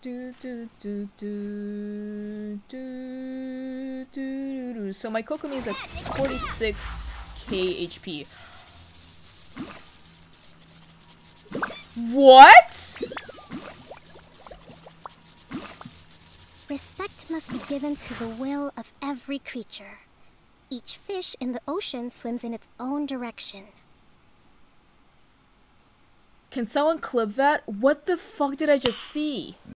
So my Kokomi is at 46k HP. What? Respect must be given to the will of every creature. Each fish in the ocean swims in its own direction. Can someone clip that? What the fuck did I just see?